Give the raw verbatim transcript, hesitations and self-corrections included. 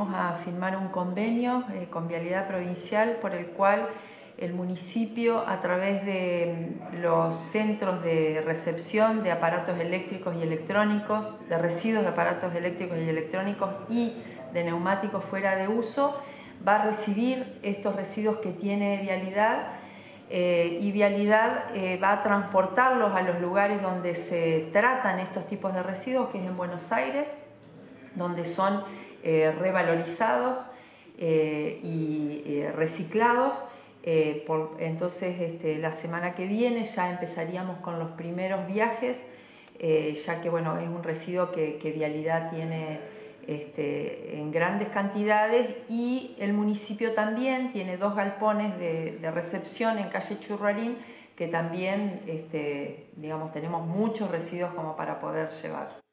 vamos a firmar un convenio eh, con Vialidad Provincial por el cual el municipio, a través de los centros de recepción de aparatos eléctricos y electrónicos, de residuos de aparatos eléctricos y electrónicos y de neumáticos fuera de uso, va a recibir estos residuos que tiene Vialidad eh, y Vialidad eh, va a transportarlos a los lugares donde se tratan estos tipos de residuos, que es en Buenos Aires, donde son eh, revalorizados eh, y eh, reciclados. Eh, por, entonces este, la semana que viene ya empezaríamos con los primeros viajes, eh, ya que bueno, es un residuo que, que Vialidad tiene este, en grandes cantidades, y el municipio también tiene dos galpones de, de recepción en calle Churruarín, que también este, digamos, tenemos muchos residuos como para poder llevar.